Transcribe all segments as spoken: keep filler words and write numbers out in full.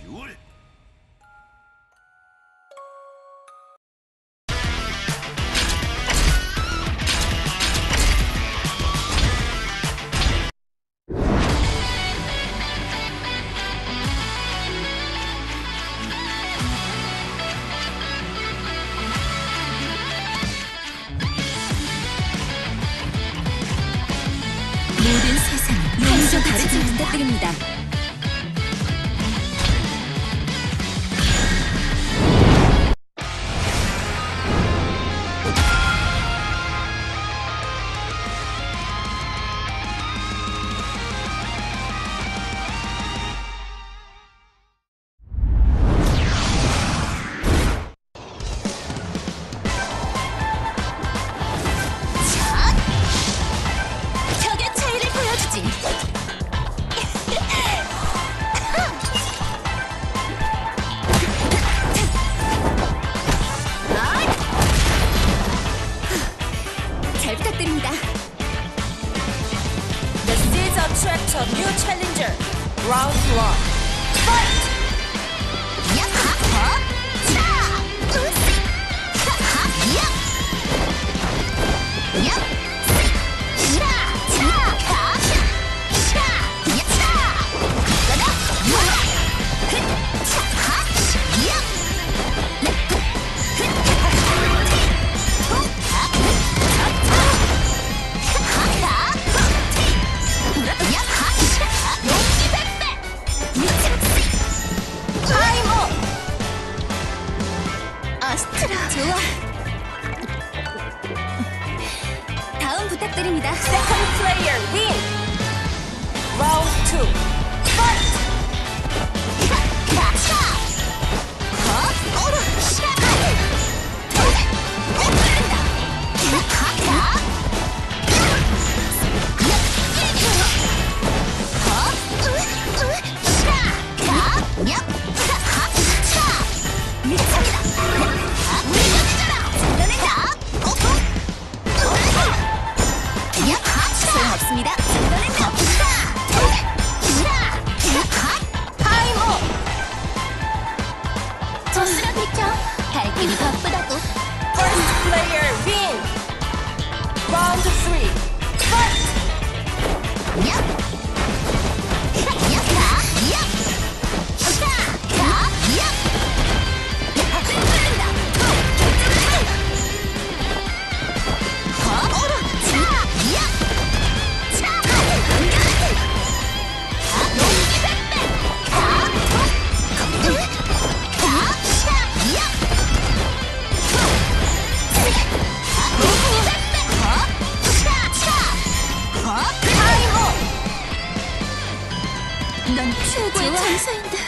듀얼. 모든 세상 용서 가르쳐 부탁드립니다. 잘 부탁드립니다. The seeds attract a new challenger. Round one. Fight! 야하! 차! 으스! 하하! 야! 야! 시! 차! 차! 가! 샤! 야! 차! 가다! 와! 흑! 차! 하! 야! 야! 흑! 흑! 톡! 하! 차! 차! 하하! 야! 하! 샤! 용기 백배! 미친! Time up! 아스트라 좋아. 다음 부탁드립니다. Second player win. Round two. Fight! 가차! 어? 어루! 샤! 토레! 엇갈린다! 가가! 어? 으! 으! 샤! 가! 얍! 하하! 차! 미쳤다! 아, 물려주잖아! 장난해라! 어허! 얍! 하차! 소용없습니다. 장난해라! 차! 토레! 샤! 하! Time up! 저 쓰러뜨리죠? 갈 길이 바쁘다고. First player win. Round three. Fight! 얍! 야! 야! 가! 얍! 샤! 가! 얍! 야! 흔들린다! 톡! 결정한다! 어? 어루! 차! 얍! 차! 안겨라! 아! 용기 백배! 가! 톡! 으! 가! 샤! 얍! 톡! 쓰! 아! 용기 백배! 어? 차! 차! 어? Time up! 넌 최고의 전사인데.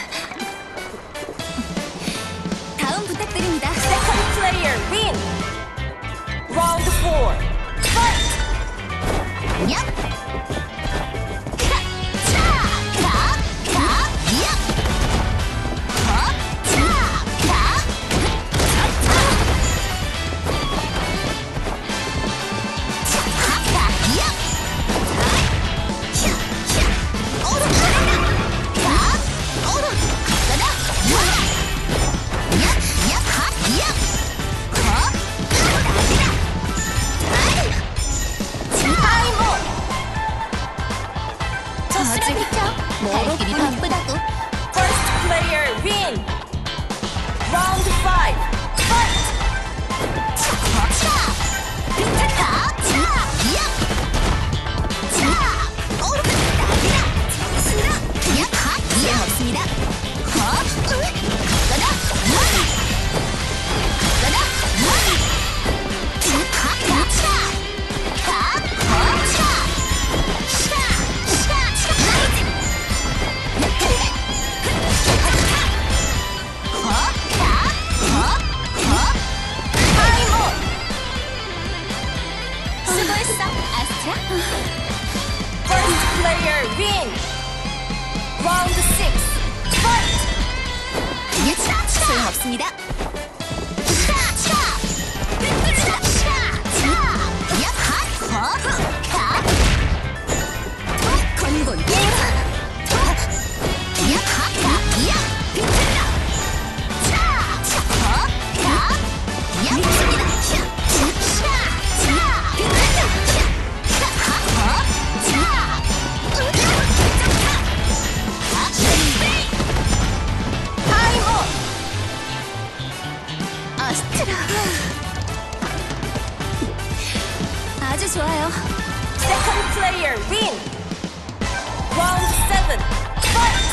다음 부탁드립니다. Second player win. Round four. Fight! 얍! 가! 차! 가! 가! 얍! 어? 차! 가! 차! 차! 차! 가! 얍! 차! 차! 어루! 가라! 가! 어루! 가라! 와! 얍! 얍! 하! 얍! 어? 나디라! 아이! Time up! 저 쓰러졌죠? 갈 길이 바쁘다고. First player win. Round five. Fight! 차! 차! 차! 차! 야! 차! 어루! 나디라! 정신아! 야! 하! 야! 없습니다. 어? 으! 가다! 와! 가다! 와! 차! 가! 차! 가! 어? 차! 샤! 샤! 차! 라이즈! 야! 갈래! 어? 가! 어? 어? Time up! 수고했어, 아스트라. First player win. Round six. Fight! 야, 차! 차! 소용없습니다. 차! 차! 흔들린다! 차! 차! 야! 하! 어? 가! 톡! 건곤! 야! 하! 가! 야! 아주 좋아요. Second player win. Round seven. Fight.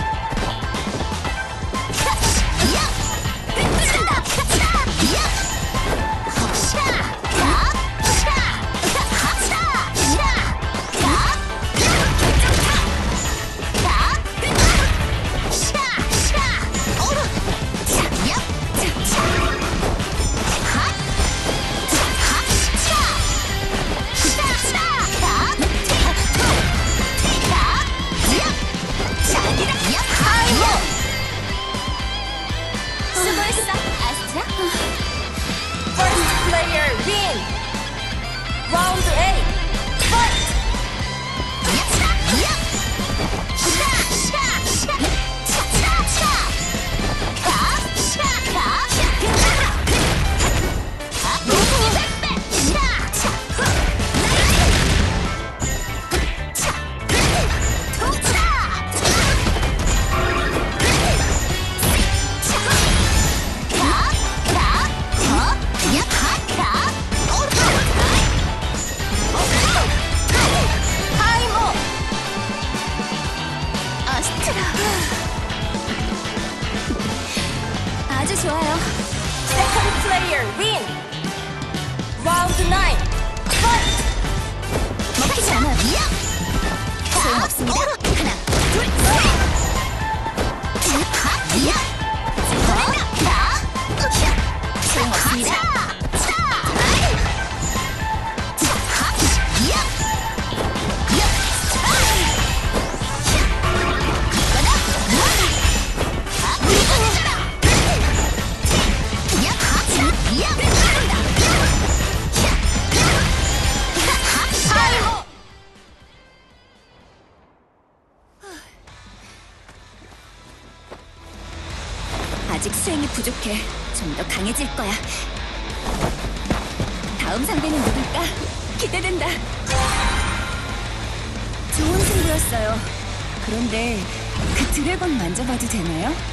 수고했어, 아스트라. First player win. Round eight. Fight. Time up. 아스트라. 아주 좋아요. Second player win. Round nine. Fight. 먹히지 않아요. 소용없습니다. 하나, 둘, 셋. 소용없습니다. Time up. 아직 수행이 부족해. 좀 더 강해질 거야. 다음 상대는 누굴까? 기대된다. 좋은 승부였어요. 그런데 그 드래곤 만져봐도 되나요?